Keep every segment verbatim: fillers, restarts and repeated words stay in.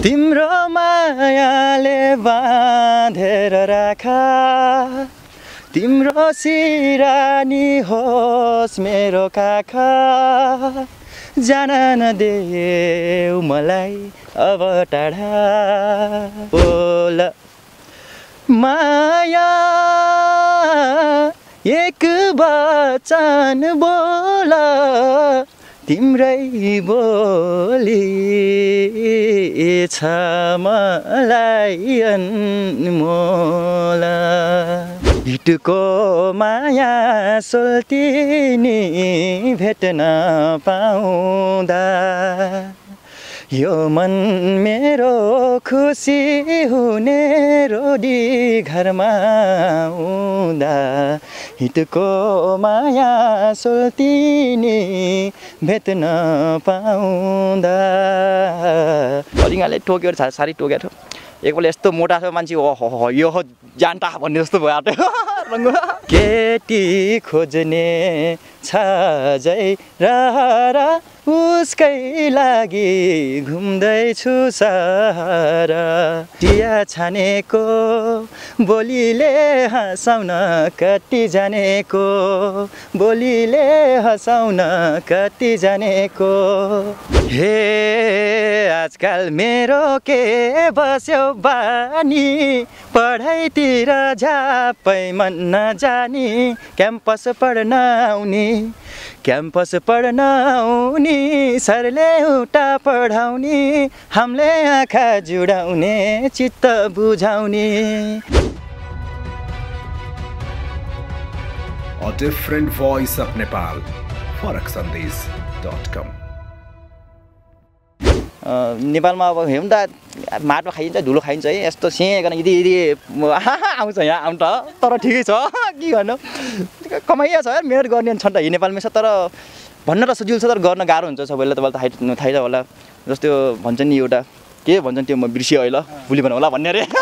तिम्रो मायाले बाँधेर राख तिम्रो सिरानी होस् मेरो काखा जान नदेऊ मलाई अब टाढा बोल माया एक वचन बोल तिम्रै बोली छ मलाई अनमोल हिटको माया सोल्टिनी भेट्न पाउँदा यो मन मेरो खुसी हुने रोडी घरमा आउँदा हिटको माया सोल्टिनी भेट्न पाउँदा हरिङाले टोक्यो सारी टोकेको थियो एकपल्ट यस्तो मोटा छ मान्छे हो यो जानटा भन्ने जस्तो भयो केटी खोज्ने छ जै र उसकै लागि घुम्दैछु सहरा टिया छानेको बोलीले हँसाउन कति जानेको बोलीले हँसाउन कति जानेको हे आजकल मेरो के बस्यो बानी पढाइतिर झापै मन नजानी क्याम्पस पढ्न आउने क्याम्पस पढ्न आउने सरले उता पढाउने हामीले आँखा जुडाउने चित्त बुझाउने A different voice of Nepal. Farak Sandesh dot com. नेपालमा अब हेर्नु त माटो खाइन्छ धुलो खाइन्छ है यस्तो सेगन यदि यदि आउँछ यहाँ आउनु त तर ठिकै छ के गर्नु कमाइया छ यार मेहनत गर्ने छ त नेपालमै छ तर भन्न त सजिलो छ तर गर्न गाह्रो हुन्छ सबैलाई तपाईँलाई थाहा थाहै छ होला जस्तो भन्छ नि एउटा के भन्छन् त्यो म बिर्सिएँ अहिले भोलि भनौँ होला भन्ने अरे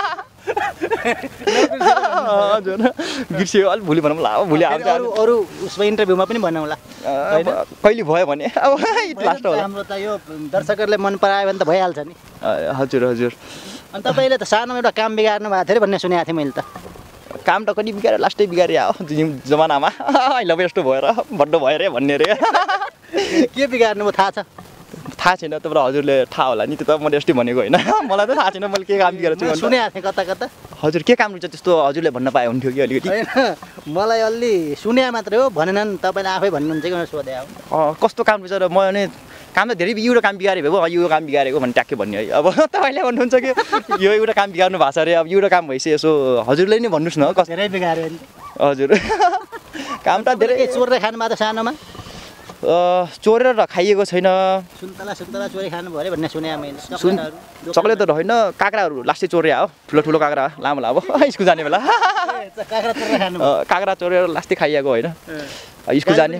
हजुर बिर्सियो अलि भोलि भनौँ होला भोलि आउँछ अरू उसमा इन्टरभ्यूमा पनि भनौँ होला कहिले भयो भने अब लास्ट होला हाम्रो त यो दर्शकहरूले मन परायो भने त भइहाल्छ नि हजुर हजुर अनि तपाईँले त सानोमा एउटा काम बिगार्नु भएको थियो भन्ने सुनेको थिएँ मैले त काम त कति बिगाऱ्यो लास्टै बिगारे आयो जमानामा अहिले अब यस्तो भएर बड्डो भयो अरे भन्ने अरे के बिगार्नु भयो थाहा छ थाहा छैन तपाईँलाई हजुरले थाहा होला नि त्यो त मैले यस्तै भनेको होइन मलाई त थाहा छैन मैले के काम बिगारेको छु सुनेको थिएँ कता कता हजुर के काम हुन्छ त्यस्तो हजुरले भन्न पाए हुन्थ्यो कि अलिकति मलाई अलि सुने मात्रै हो भनेनन् तपाईँले आफै भन्नुहुन्छ कि भनेर सोधे हो कस्तो काम रहेछ र म भने काम त धेरै यो काम बिगारेको भयो यो काम बिगारेको भने ट्याक्कै भन्ने है अब तपाईँले भन्नुहुन्छ कि यो एउटा काम बिगार्नु भएको छ अरे अब एउटा काम भइसक्यो यसो हजुरले नै भन्नुहोस् न कसरी बिगाऱ्यो हजुर काम त धेरै चोरेर खानु भएको सानोमा चोरेर खाइएको छैन सुन्तला सुन्तला चोरी खानु भयो भन्ने सुने मैले चक्लेट त होइन काँक्राहरू लास्टै चोरे हो ठुलो ठुलो काँक्रा लामो लामो स्कुल जाने बेला काँक्रा चोरेर खानु काँक्रा चोरेर लास्टै खाइएको होइन स्कुल जाने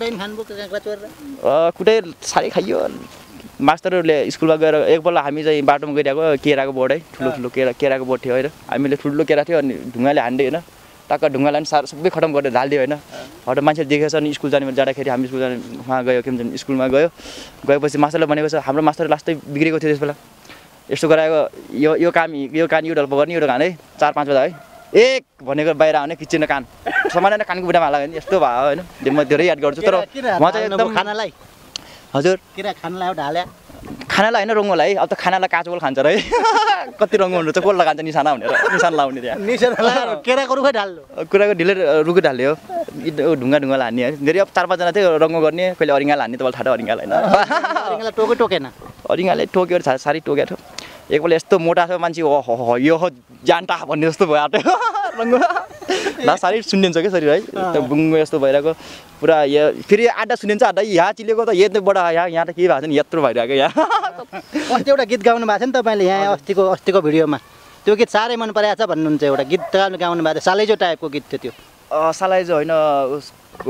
कुटै साह्रै खाइयो मास्टरहरूले स्कुलमा गएर एकपल्ट हामी चाहिँ बाटोमा गइरहेको केराको बोर्ड है ठुलो ठुलो केरा केराको बोर्ड थियो होइन हामीले ठुलो केरा थियो अनि ढुङ्गाले हान्दै होइन टक्क ढुङ्गालाई पनि साह्रो सबै खतम गरेर ढालिदियो होइन हट मान्छे देखेछ नि स्कुल जाने जाँदाखेरि हामी स्कुल जाने उहाँ गयो के भन्छ स्कुलमा गयो गएपछि मास्टरले भनेको छ हाम्रो मास्टर लास्टै बिग्रेको थियो त्यस बेला यस्तो गराएको यो यो काम यो कान यो ढल्प गर्ने एउटा कान है चार पाँच बजा है एक भनेको बाहिर आउने किचन कान समाधान कानको बुढामा हाल्यो भने यस्तो भयो होइन म धेरै याद गर्छु तर म चाहिँ एकदम खानालाई हजुर केरा खानालाई ढाल्या खानालाई होइन रङ्गोलाई अब त खानालाई काँचो बोल खान्छ र है कति रङ्गो हुन्छ कोल लगान्छ निशाना भनेर निशाना लाउने त्यहाँ निशाना केराको रुखै ढाल्नु कुराको ढिलै रुखै ढाल्यो ढुङ्गा ढुङ्गालाई हान्ने है धेरै अब चार पाँचजना थियो रङ्गो गर्ने कहिले अरिङ्गाल हान्ने तपाईँलाई थाहा अरिङ्गाल होइन अरिङ्गाल टोकै टोकेन अरिङ्गाले टोक्यो सारी टोकेको थियो एकपल्ट यस्तो मोटा छ मान्छे हो यो जानटा भन्ने जस्तो भयो रङ्गो ला साह्रै सुनिन्छ क्या शरीर है बुङ्गो यस्तो भइरहेको पुरा यहाँ फेरि आधा सुनिन्छ आधा यहाँ चिलेको त यत्रोबाट यहाँ यहाँ त के भएको छ नि यत्रो भइरहेको यहाँ अस्ति एउटा गीत गाउनु भएको थियो नि तपाईँले यहाँ अस्तिको अस्तिको भिडियोमा त्यो गीत साह्रै मन परेको छ भन्नुहुन्छ एउटा गीत गाउनु भएको थियो सालैजो टाइपको गीत थियो त्यो सालैजो होइन उसको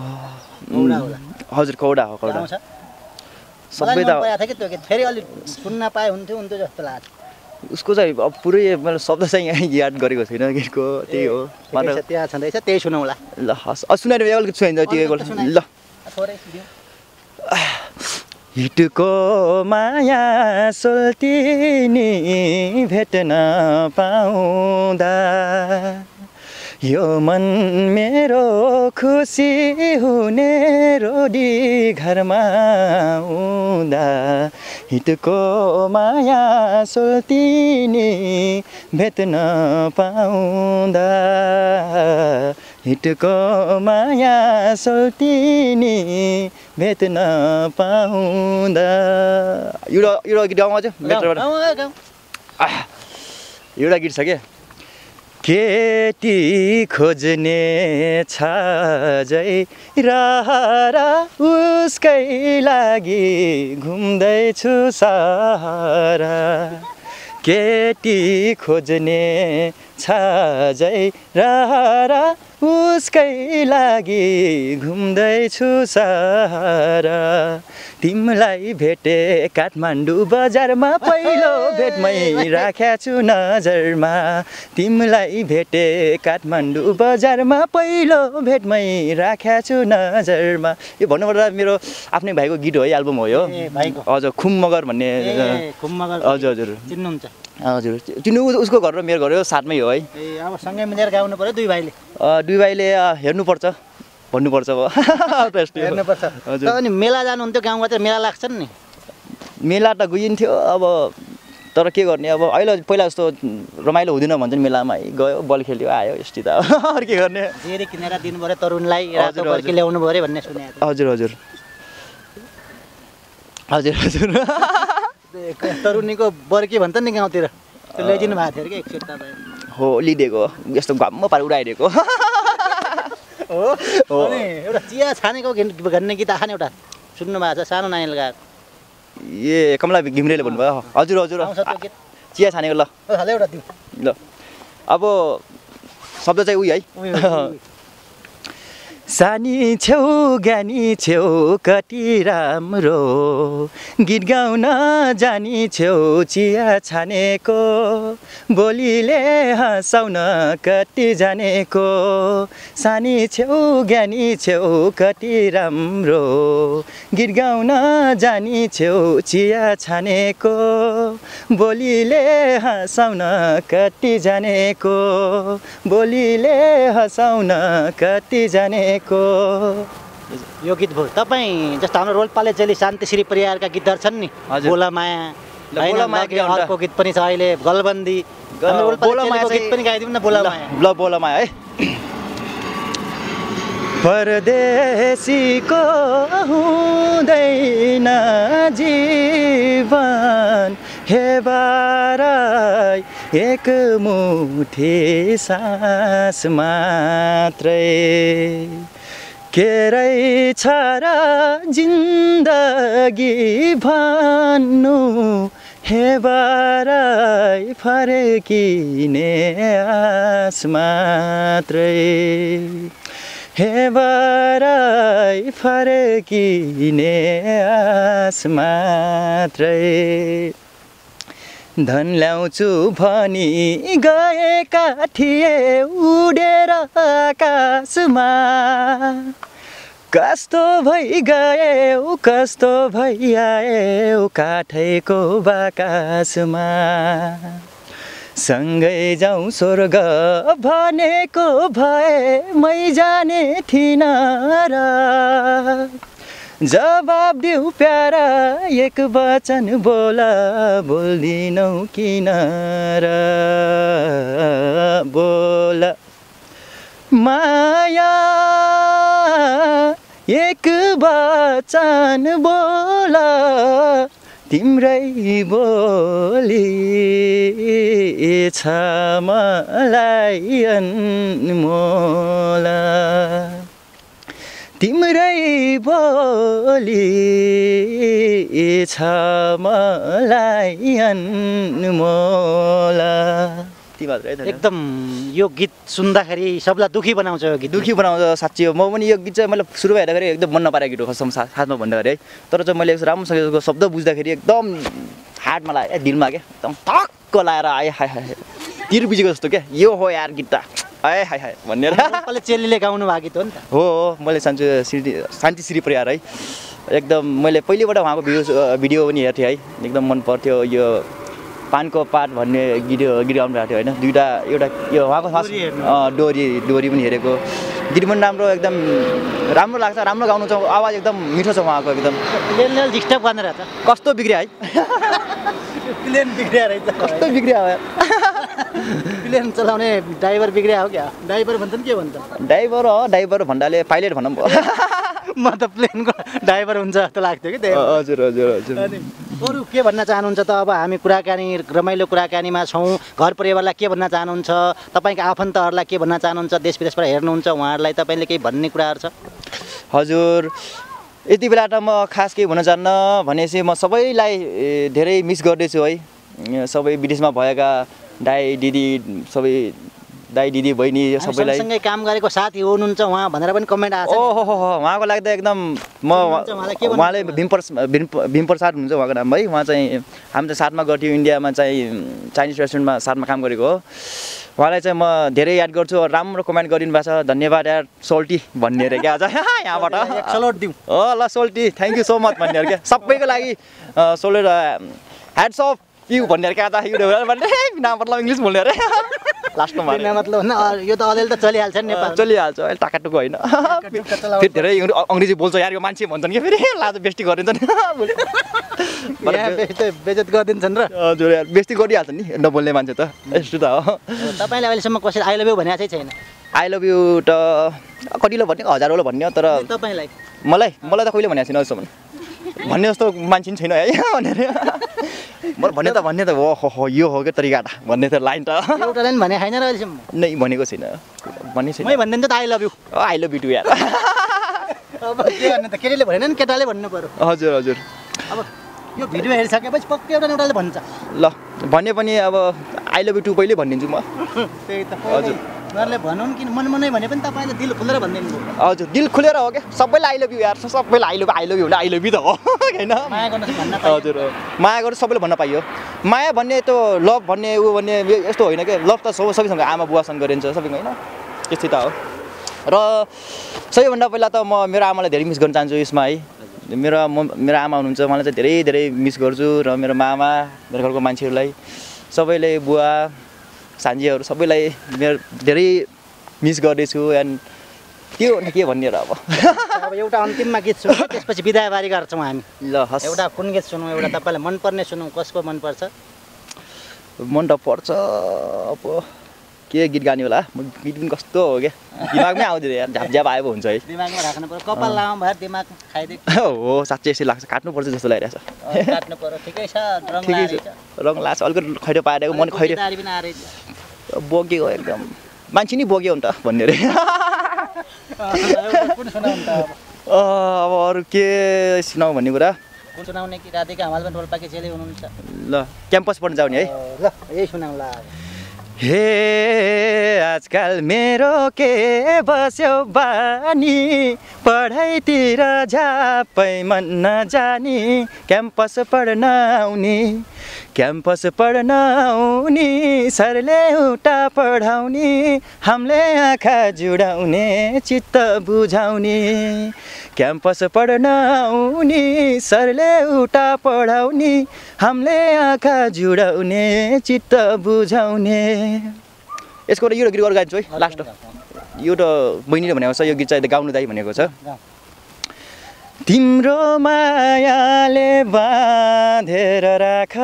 हजुर कौडा हो कौडा सबै त फेरि अलिक सुन्न पाए हुन्थ्यो हुन्थ्यो जस्तो लाग्छ उसको चाहिँ अब पुरै मैले शब्द चाहिँ यहाँ याद गरेको छैन गीतको त्यही हो त्यहाँ छँदैछ त्यही सुनौला ल हस् सुनाएर अलिकति सुनाइन्छ त्यो ल हिटको माया सोल्टिनी भेट्न पाउँदा यो मन मेरो खुसी हुने रोडी घरमा आउँदा हिटको माया सोल्टिनी भेट्न पाउँदा हिटको माया सोल्टिनी भेट्न पाउँदा एउटा एउटा गीत गाउँ अझ मेट्रोबाट एउटा गीत छ क्या केटी खोज्ने छ जै रारा उसकै लागि घुम्दैछु सारा केटी खोज्ने छ जै रारा उसकै लागि घुम्दैछु सारा तिमीलाई भेटे काठमाडौँ बजारमा पहिलो भेटमै राखेको छु नजरमा तिमीलाई भेटे काठमाडौँ बजारमा पहिलो भेटमै राखेको छु नजरमा यो भन्नुपर्दा मेरो आफ्नै भाइको गीत हो है एल्बम हो यो हजुर खुम मगर भन्ने हजुर हजुर चिन्नुहुन्छ हजुर चिन्नु उसको घर र मेरो घर साथमै हो है ए अब सँगै मिलेर गाउनु पर्यो दुई भाइले दुई भाइले हेर्नुपर्छ भन्नुपर्छ अब हेर्नुपर्छ हजुर अनि मेला जानुहुन्थ्यो गाउँमा चाहिँ मेला लाग्छ नि मेला त गइन्थ्यो अब तर के गर्ने अब अहिले पहिला जस्तो रमाइलो हुँदैन भन्छ नि मेलामा गयो बल खेल्यो आयो यस्तै त अरू के गर्ने धेरै किनेर दिनु पर्यो तरुणलाई रातो पर्के ल्याउनु पर्यो भन्ने सुनेको हजुर हजुर हजुर हजुर तरुनीको बर्की भन्छ नि गाउँतिर त्यो ल्याइदिनु भएको थियो कि एकचोटि तपाईँ हो लिदिएको यस्तो घाममा पार उडाइदिएको हो अनि एउटा चिया छानेको भन्ने गीत आएन एउटा सुन्नु भएको छ सानो नानीले गाएको ए कमला घिम्रेले भन्नुभयो हजुर हजुर चिया छानेको ल एउटा दिउँ ल अब शब्द चाहिँ उही है सानी छेउ ज्ञानी छेउ कति राम्रो गीत गाउन जानी छेउ चिया छानेको बोलीले हँसाउन कति जानेको सानी छेउ ज्ञानी छेउ कति राम्रो गीत गाउन जानी छेउ चिया छानेको बोलीले हँसाउन कति जानेको बोलीले हँसाउन कति जानेको यो गीत भयो तपाईँ जस्तो हाम्रो रोल्पाले चेली शान्तिश्री परिवारका गीतहरू छन् नि बोला माया अर्को गीत पनि छ अहिले गलबन्दी गीत पनि गाइदिउँ न बोला माया ल बोला माया है परदेशीको हुँदैन जीवन हे बाराई एक मुठी सास मात्रै के रहेछ र जिन्दगी भन्नु हे बाराई फर्किने आस मात्रै हे बाराई फर्किने आस मात्रै धन ल्याउँछु भनी गएका थिए उडेर आकाशमा कस्तो भइ गयौ कस्तो भइ आयौ काठैको बाकासमा सँगै जाउँ स्वर्ग भनेको भए मै जाने थिइनँ र जवाब देऊ प्यारा एक वचन बोला बोल्दिनौ किन र बोला माया एक वचन बोला तिम्रै बोली छ मलाई अनमोला तिम्रै बोली छ मलाई अनमोला एकदम यो गीत सुन्दाखेरि सबलाई दुखी बनाउँछ यो गीत दुखी बनाउँछ साँच्ची हो म पनि यो गीत चाहिँ मैले सुरु हेर्दाखेरि एकदम मन नपारेको गीत हो कसम साथमा भन्दाखेरि है तर चाहिँ मैले राम्रोसँग शब्द बुझ्दाखेरि एकदम हार्टमा लाग्यो दिलमा क्या एकदम टक्क लाएर आए हाय हाय तिर बुझेको जस्तो क्या यो हो यार गीत त हाय हाय हाय भनेर चेलीले गाउनु भएको गीत हो नि त हो मैले सान्छु श्री शान्तिश्री परिवार है एकदम मैले पहिलेबाट उहाँको भिडियो भिडियो पनि हेर्थेँ है एकदम मन पर्थ्यो यो पानको पात भन्ने गीत गीत गाउनु भएको थियो होइन दुईवटा एउटा यो उहाँको डोरी डोरी पनि हेरेको गीत पनि राम्रो एकदम राम्रो लाग्छ राम्रो गाउनु छ आवाज एकदम मिठो छ उहाँको एकदम प्लेन डिस्टर्ब गर्ने रहेछ कस्तो बिग्रियो है प्लेन बिग्रिया रहेछ कस्तो बिग्रियो प्लेन चलाउने ड्राइभर बिग्रिया हो क्या ड्राइभर भन्छन् के भन्छ ड्राइभर हो ड्राइभर भन्दाले पाइलट भनौँ म त प्लेनको ड्राइभर हुन्छ जस्तो लाग्थ्यो कि त्यही हजुर हजुर हजुर अरू के भन्न चाहनुहुन्छ त अब हामी कुराकानी रमाइलो कुराकानीमा छौँ घर परिवारलाई के भन्न चाहनुहुन्छ तपाईँको आफन्तहरूलाई के भन्न चाहनुहुन्छ देश विदेशबाट हेर्नुहुन्छ उहाँहरूलाई तपाईँले केही भन्ने कुराहरू छ हजुर यति बेला त म खास केही भन्न चाहन्न भनेपछि म सबैलाई धेरै मिस गर्दैछु है सबै विदेशमा भएका दाइ दिदी सबै दाइ दिदी बहिनी सबैलाई सँगै काम गरेको साथी हुनुहुन्छ उहाँ भनेर पनि कमेन्ट आएको छ ओहो हो उहाँको लागि त एकदम म उहाँले भीमप्रसाद भीमप्रसाद हुनुहुन्छ उहाँको नाम है उहाँ चाहिँ हामी त साथमा गर्थ्यौँ इन्डियामा चाहिँ चाइनिज रेस्टुरेन्टमा साथमा काम गरेको हो उहाँलाई चाहिँ म धेरै याद गर्छु राम्रो कमेन्ट गरिदिनु भएको छ धन्यवाद यार सोल्टी भन्ने अरे क्या आज यहाँबाट सलोट दिउँ हो ल सोल्टी थ्याङ्क यू सो मच भन्ने अरे क्या सबैको लागि सोल्ट ह्याट्स अफ यु भन्ने अरे क्या आज युट्युबर भन्ने बिना मतलब इङ्ग्लिस बोल्ने अरे लास्टमा मतलब यो त अलिअलि त चलिहाल्छ नि नेपाल चलिहाल्छ अहिले टाकाटुको होइन फेरि धेरै अङ्ग्रेजी बोल्छ यार यो मान्छे भन्छन् कि फेरि लाज बेस्ती गरिदिन्छन् बेइज्जत गरिदिन्छन् र हजुर यार बेस्ती गरिहाल्छ नि नबोल्ने मान्छे त यस्तो त हो तपाईँले अहिलेसम्म कसैले आई लभ यु भनेको चाहिँ छैन आई लभ यु त कतिलो भन्ने हजारौँलो भन्ने तर तपाईँलाई मलाई मलाई त कहिले भनेको छैन अहिलेसम्म भन्ने जस्तो मान्छे छैन है भनेर म भन्ने त भन्ने त हो हो यो हो क्या तरिका भन्ने त लाइन त एउटा लाइन भने छैन र अहिलेसम्म नै भनेको छैन भन्ने छैन मै भनिदिन्छु त I love you I love you too यार अब के भन्ने त केटीले भनेन नि केटाले भन्नु पर्यो हजुर हजुर अब यो भिडियो हेरिसकेपछि पक्कै एउटा एउटाले भन्छ ल भन्ने पनि अब आई लभ यु टु पहिले भनिदिन्छु म त्यही त हजुर उनीहरूले भनौँ कि मन मनै भने पनि तपाईँले दिल खुलेर भनिदिनु हजुर दिल खुलेर हो क्या सबैलाई आई लभ यु यार सबैलाई I love I love you भने आई लभ यु त हो होइन माया गर्न भन्न हजुर माया गरेर सबैले भन्न पाइयो माया भन्ने त लभ भन्ने ऊ भन्ने यस्तो होइन क्या लभ त सब सबैसँग आमा बुवासँग गरिन्छ सबैको होइन त्यस्तै त हो र सबैभन्दा पहिला त म मेरो आमालाई धेरै मिस गर्न चाहन्छु यसमा है मेरो म मेरो आमा हुनुहुन्छ उहाँलाई चाहिँ धेरै धेरै मिस गर्छु र मेरो मामा मेरो घरको मान्छेहरूलाई सबैले बुवा सान्जीहरू सबैलाई मेरो धेरै मिस गर्दैछु एन्ड के हो के भन्ने र अब अब एउटा अन्तिममा गीत सुनौँ त्यसपछि बिदायबारी गर्छौँ हामी ल हस् एउटा कुन गीत सुनौँ एउटा तपाईँलाई मनपर्ने सुनौँ कसको मनपर्छ मन त पर्छ अब के गीत गाने होला गीत पनि कस्तो हो क्या दिमागमै आउँदैन यार झापझ्याप आएको हुन्छ है दिमागमा राख्नु पर्यो कपाल लामो भएर दिमाग खाइदियो हो साँच्चै यसै लाग्छ काट्नुपर्छ जस्तो लागिरहेछ काट्नु पर्यो ठिकै छ रङ लाग्छ रङ लाग्छ अलिकति खैरो पारेको मन खैरो बोकेको एकदम मान्छे नि बोक्यो नि त भन्ने अरे अब अरू के सुनाऊ भन्ने कुरा सुनाउने कि राधिका हमाल पनि रोल्पाकी चेली हुनुहुन्छ ल क्याम्पस पढ्न जाउने है ल यही सुनाउला हे आजकल मेरो के बस्यो बानी पढाइतिर झापै मन नजानी क्याम्पस पढ्न आउने क्याम्पस पढ्न आउने सरले उता पढाउने हामीले आँखा जुडाउने चित्त बुझाउने क्याम्पस पढ्न आउने सरले उता पढाउने हामीले आँखा जुडाउने चित्त बुझाउने यसको यो गीत अरू गाइदिन्छु है लास्ट यो त बहिनीले भनेको छ यो गीत चाहिँ गाउनु दाइ भनेको छ तिम्रो मायाले बाँधेर राख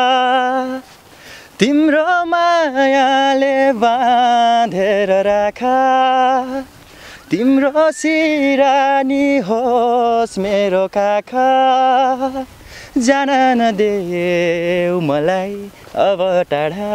तिम्रो मायाले बाँधेर राख तिम्रो सिरानी होस् मेरो काखा जान नदेऊ मलाई अब टाढा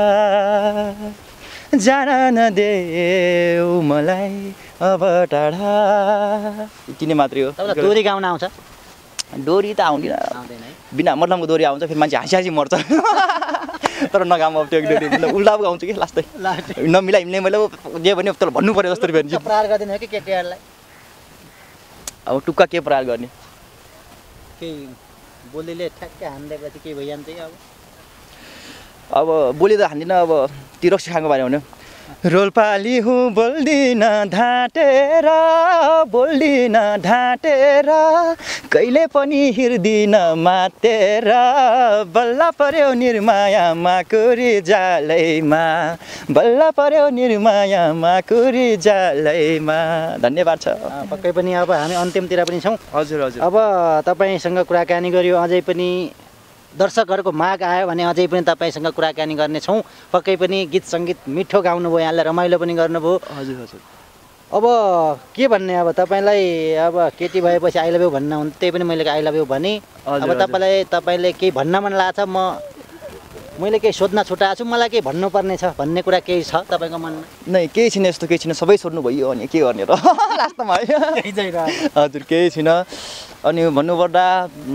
जान नदेऊ मलाई अब टाढा यति नै मात्रै हो डोरी गाउन आउँछ डोरी त आउँदैन बिना मतलबको डोरी आउँछ फेरि मान्छे हाँसी हाँसी मर्छ तर नगाउँ अब त्यो डोरी उल्टा पो गाउँछु कि लास्टै नमिलाई हिँड्ने मैले जे भन्यो तर भन्नु पऱ्यो जस्तो फेरि प्रहार गरिदिने हो कि केटीहरूलाई अब टुक्का के प्रहार गर्ने केही बोलीले ठ्याक्कै हानिदिएपछि के भइजान्छ कि अब अब बोली त हान्दिनँ अब ती रक्सी खाएको बारे भन्यो रोल्पाली हुँ बोल्दिन ढाँटेर बोल्दिन ढाँटेर कहिले पनि हिर्दिन मातेर बल्ल पर्यो निर्माया माकुरी जालैमा बल्ल पर्यो निर्माया माकुरी जालैमा। धन्यवाद छ। पक्कै पनि अब हामी अन्तिमतिर पनि छौँ। हजुर हजुर। अब तपाईँसँग कुराकानी गर्यो अझै पनि दर्शकहरूको माग आयो भने अझै पनि तपाईँसँग कुराकानी गर्नेछौँ। पक्कै पनि गीत सङ्गीत मिठो गाउनुभयो, यहाँलाई रमाइलो पनि गर्नुभयो। हजुर हजुर। अब के भन्ने, अब तपाईँलाई अब केटी भएपछि आई लभ यु भन्न हुन्छ, त्यही पनि मैले आई लभ यु भने। अब तपाईँलाई तपाईँले केही भन्न मन लागेको छ, म मैले केही सोध्न छुटाएको छु, मलाई केही भन्नुपर्ने छ भन्ने कुरा केही छ तपाईँको मनमा? नै केही छैन, यस्तो केही छैन, सबै सोध्नु भयो अनि के गर्ने र लास्टमा है। हजुर केही छैन। अनि भन्नुपर्दा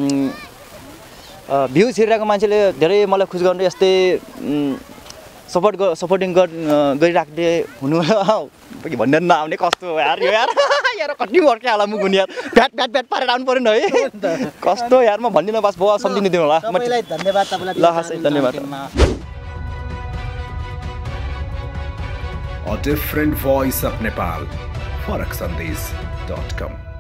भ्युज हेरिरहेको मान्छेले धेरै मलाई खुसी गर्नु यस्तै सपोर्ट सपोर्टिङ गरिराख्दै हुनु भन्ने नआउने कस्तो यार यो यार यार कति वर्कै होला मुख हुने यार ब्याट ब्याट ब्याट पारेर आउनु पऱ्यो नि है कस्तो यार म भन्दिनँ बस भयो सम्झिनु दिनु होला। तपाईँलाई धन्यवाद। तपाईँलाई ल हस् धन्यवाद। A different voice of Nepal. फरक सन्देश डट कम।